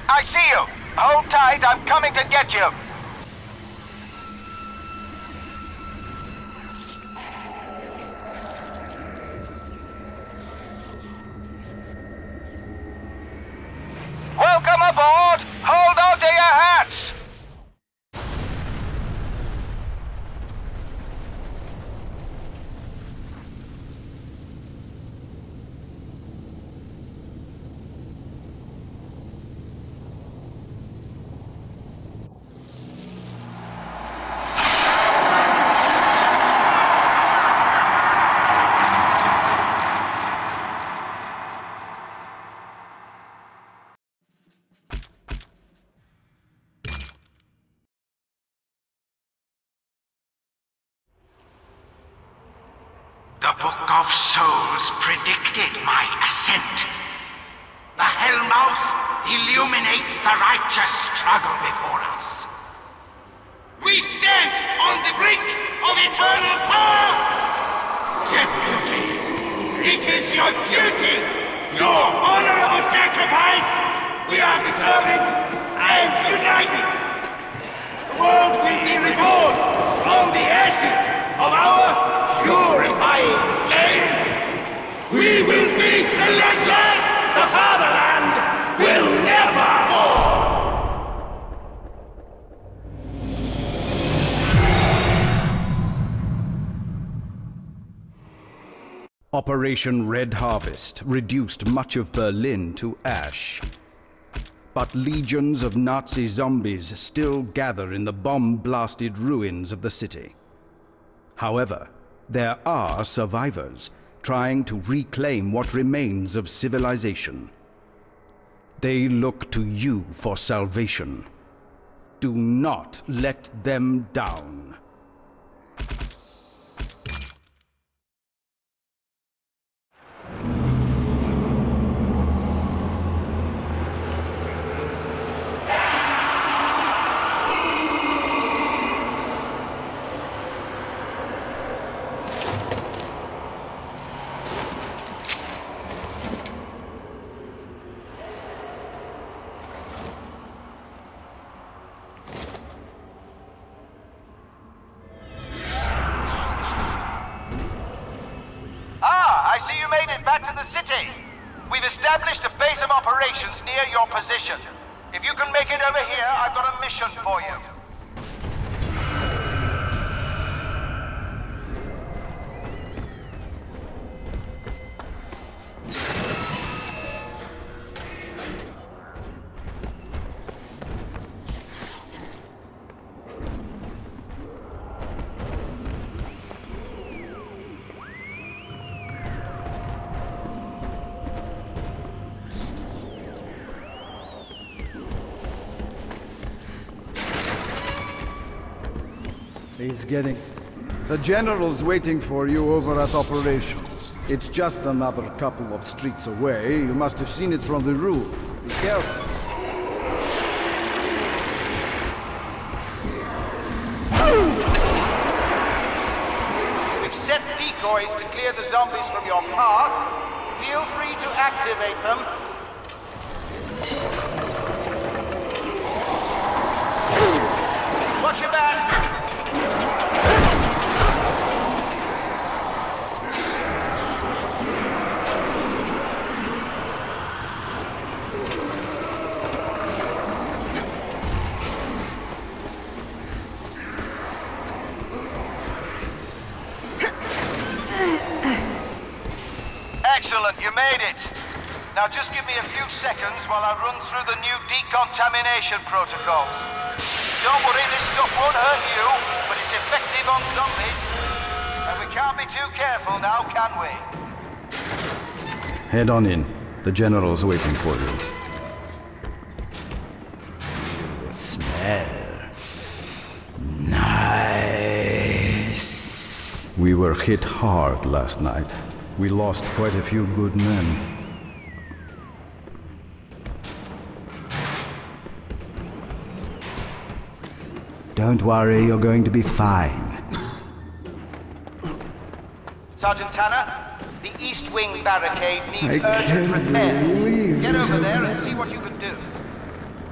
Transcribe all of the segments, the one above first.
I see you! Hold tight, I'm coming to get you! Welcome aboard! Hold on to your hats! The Book of Souls predicted my ascent. The Hellmouth illuminates the righteous struggle before us. We stand on the brink of eternal power! Deputies, it is your duty, your honorable sacrifice. We are determined and united. The world will be reborn from the ashes of our purifying flame. We will be the landless. The fatherland will never fall. Operation Red Harvest reduced much of Berlin to ash. But legions of Nazi zombies still gather in the bomb-blasted ruins of the city. However, there are survivors trying to reclaim what remains of civilization. They look to you for salvation. Do not let them down. I see you made it back to the city. We've established a base of operations near your position. If you can make it over here, I've got a mission for you. He's getting... The General's waiting for you over at Operations. It's just another couple of streets away. You must have seen it from the roof. Be careful. We've set decoys to clear the zombies from your path. Feel free to activate them. Watch your back! Excellent, you made it. Now just give me a few seconds while I run through the new decontamination protocols. Don't worry, this stuff won't hurt you, but it's effective on zombies. And we can't be too careful now, can we? Head on in. The General's waiting for you. Smell nice. We were hit hard last night. We lost quite a few good men. Don't worry, you're going to be fine. Sergeant Tanner, the East Wing barricade needs urgent repair. Get over there and see what you can do.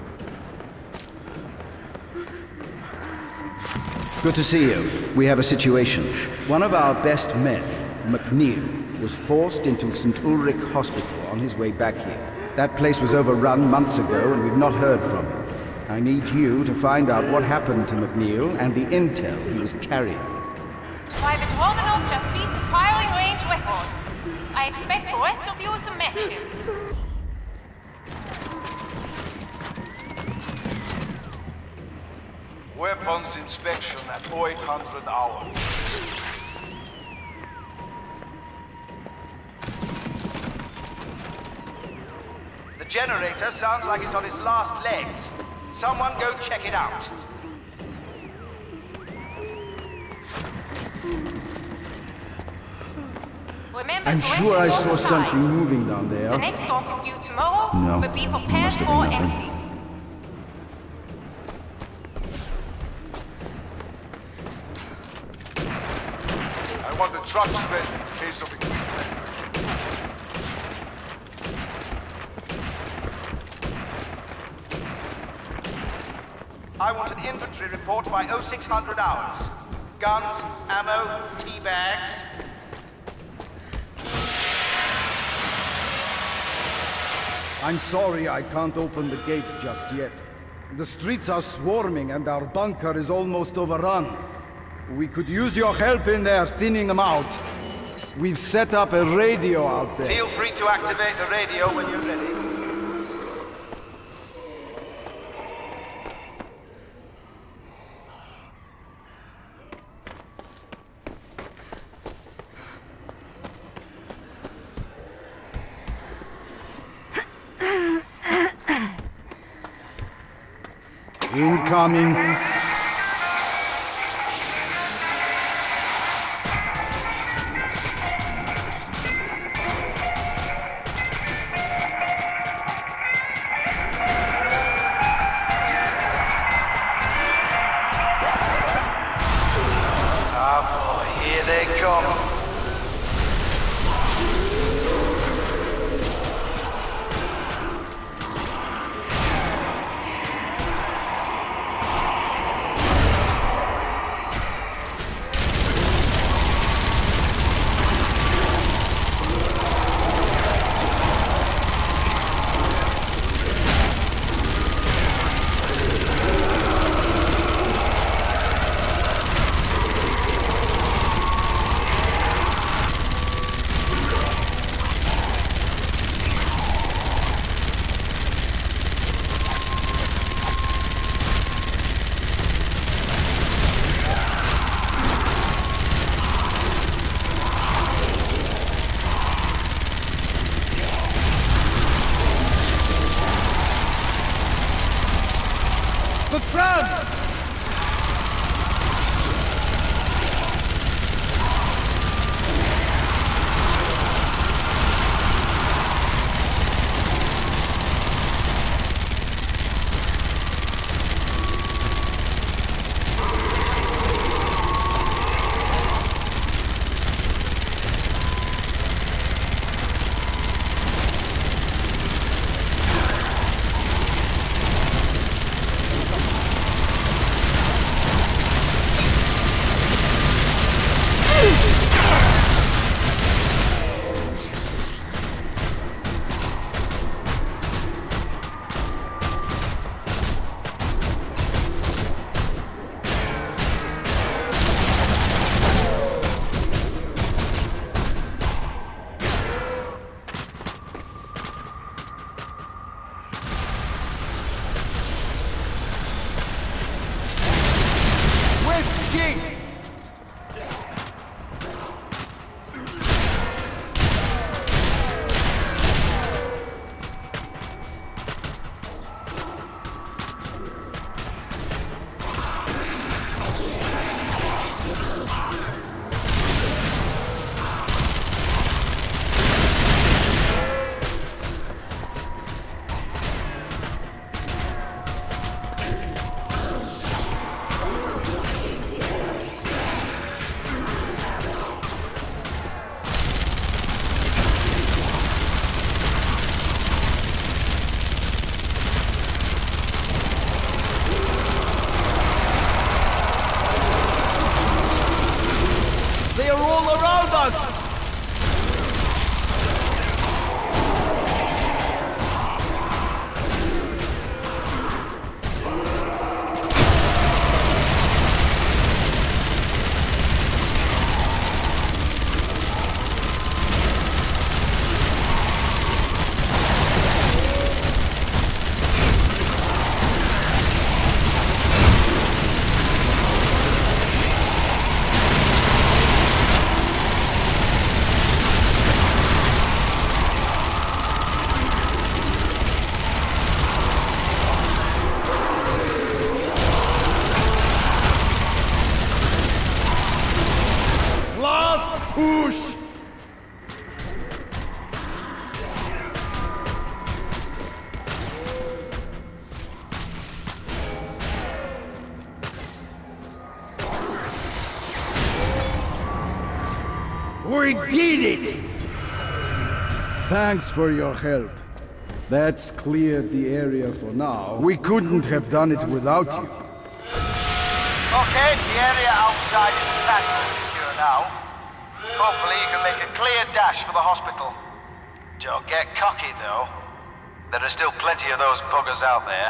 Good to see you. We have a situation. One of our best men, McNeil, was forced into St. Ulrich Hospital on his way back here. That place was overrun months ago, and we've not heard from him. I need you to find out what happened to McNeil and the intel he was carrying. Private Romanov just beat the firing range record. I expect the rest of you to match him. Weapons inspection at 0800 hours. The generator sounds like it's on its last legs. Someone go check it out. Remember I'm to sure I enter saw your something side. moving down there. The next dock is due tomorrow, No, but be prepared must have been for nothing. anything. I want the trucks ready in case of it. I want an inventory report by 0600 hours. Guns, ammo, tea bags. I'm sorry I can't open the gate just yet. The streets are swarming and our bunker is almost overrun. We could use your help in there, thinning them out. We've set up a radio out there. Feel free to activate the radio when you're ready. Incoming. Ah, boy, here they come. We did it! Thanks for your help. That's cleared the area for now. We couldn't have done it without you. Okay, the area outside is practically secure now. Hopefully you can make a clear dash for the hospital. Don't get cocky, though. There are still plenty of those buggers out there.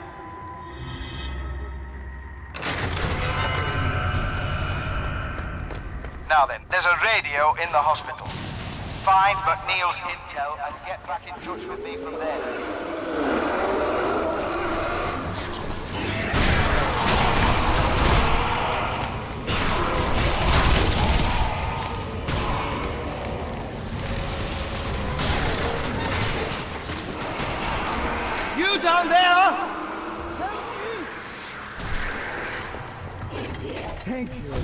Now then, there's a radio in the hospital. Find McNeil's intel and get back in touch with me from there. You down there? Thank you.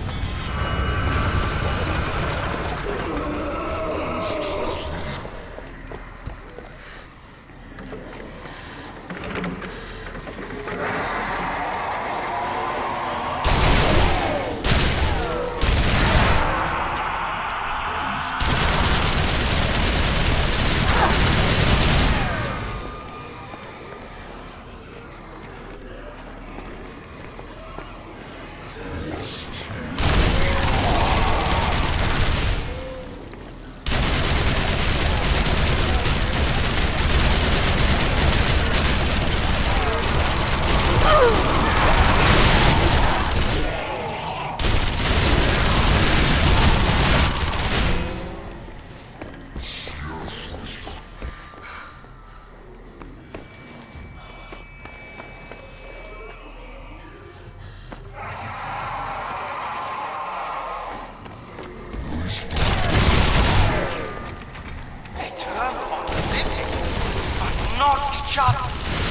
Not each other.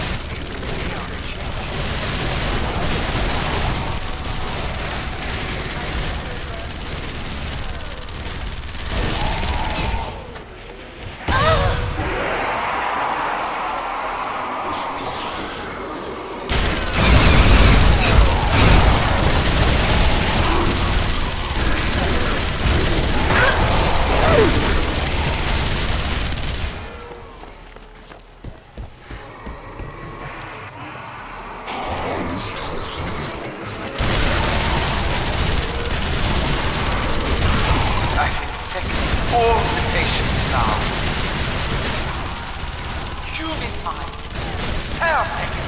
All the patients now. Unified. Perfect.